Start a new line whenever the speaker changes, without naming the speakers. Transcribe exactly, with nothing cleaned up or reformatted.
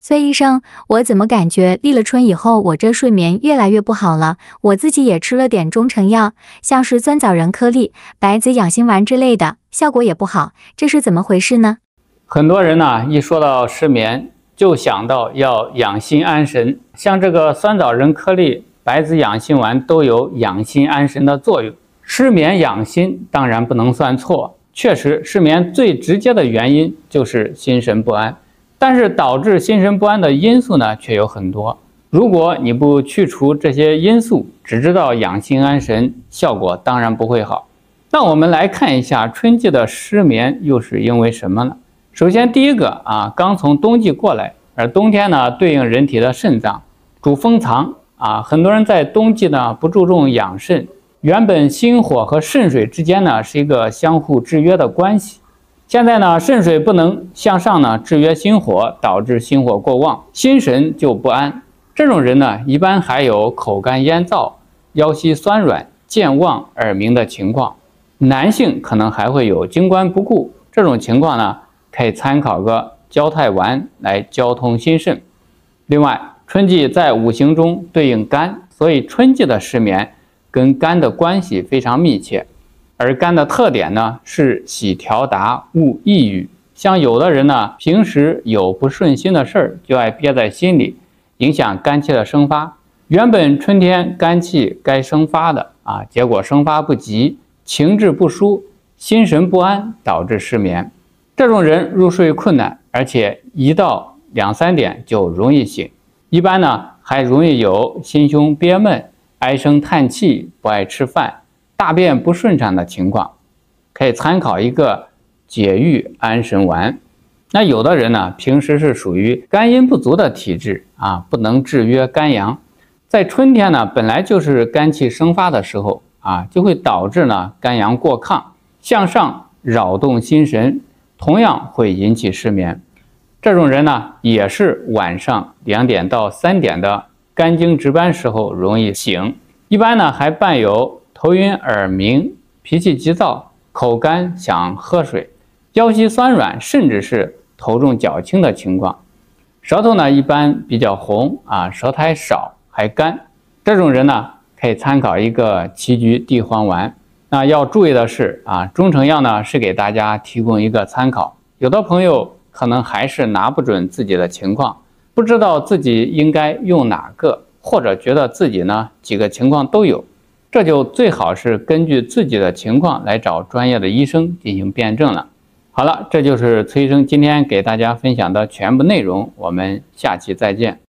崔医生，我怎么感觉立了春以后，我这睡眠越来越不好了？我自己也吃了点中成药，像是酸枣仁颗粒、白子养心丸之类的，效果也不好，这是怎么回事呢？
很多人呢，一说到失眠，就想到要养心安神，像这个酸枣仁颗粒、白子养心丸都有养心安神的作用。失眠养心当然不能算错，确实失眠最直接的原因就是心神不安。但是导致心神不安的因素呢，却有很多。如果你不去除这些因素，只知道养心安神，效果当然不会好。那我们来看一下春季的失眠又是因为什么呢？首先第一个啊，刚从冬季过来，而冬天呢对应人体的肾脏，主封藏啊。很多人在冬季呢不注重养肾，原本心火和肾水之间呢是一个相互制约的关系。现在呢，肾水不能向上呢制约心火，导致心火过旺，心神就不安。这种人呢，一般还有口干咽燥、腰膝酸软、健忘、耳鸣的情况。男性可能还会有经关不固，这种情况呢，可以参考个交泰丸来交通心肾。另外，春季在五行中对应肝，所以春季的失眠跟肝的关系非常密切。而肝的特点呢是喜调达，恶抑郁。像有的人呢，平时有不顺心的事儿，就爱憋在心里，影响肝气的生发。原本春天肝气该生发的啊，结果生发不及，情志不舒，心神不安，导致失眠。这种人入睡困难，而且一到两三点就容易醒。一般呢，还容易有心胸憋闷、唉声叹气、不爱吃饭、大便不顺畅的情况，可以参考一个解郁安神丸。那有的人呢，平时是属于肝阴不足的体质啊，不能制约肝阳。在春天呢，本来就是肝气生发的时候啊，就会导致呢肝阳过亢，向上扰动心神，同样会引起失眠。这种人呢，也是晚上两点到三点的肝经值班时候容易醒，一般呢还伴有头晕耳鸣、脾气急躁、口干想喝水、腰膝酸软，甚至是头重脚轻的情况。舌头呢一般比较红啊，舌苔少还干。这种人呢可以参考一个杞菊地黄丸。那要注意的是啊，中成药呢是给大家提供一个参考。有的朋友可能还是拿不准自己的情况，不知道自己应该用哪个，或者觉得自己呢几个情况都有。这就最好是根据自己的情况来找专业的医生进行辩证了。好了，这就是崔医生今天给大家分享的全部内容，我们下期再见。